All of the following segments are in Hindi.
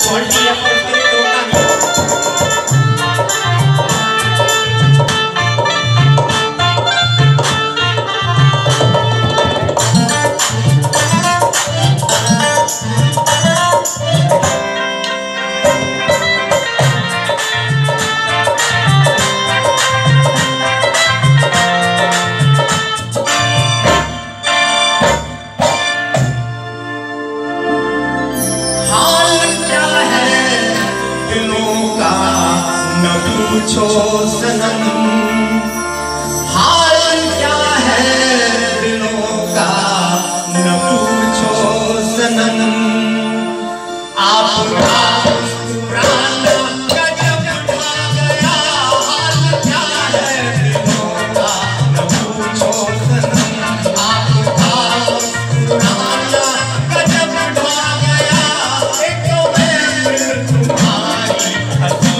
पूछो सनम हाल क्या है दिलों का, न पूछो सनम आपका मुस्कुराना गजब ढा गया। हाल क्या है दिलों का, न पूछो सनम आपका मुस्कुराना गजब ढा गया। एक तो मैं तुम्हारी हंसी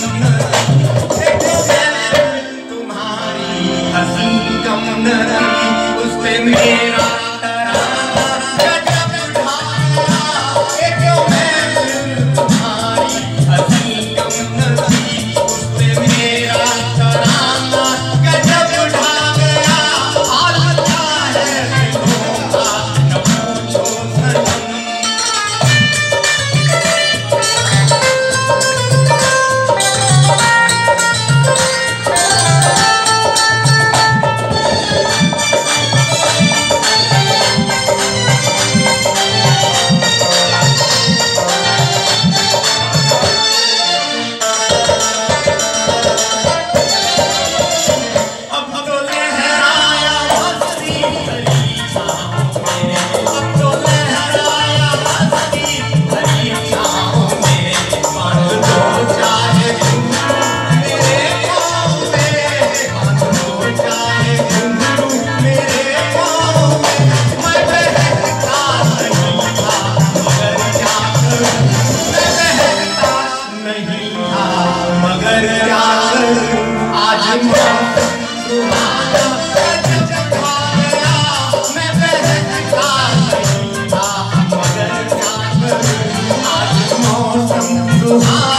उस पे मेरा तराना गजब ढा गया। एक मैं तुम्हारी हंसी कम नज़ी, उस पे मेरा तराना गजब ढा गया। हाल क्या है दिलों का, न पूछो सनम। मगर क्या करूं आज मौसम सुहाना गजब ढा गया। मैं बहकता नहीं था मगर क्या करूं आज मौसम सुहाना।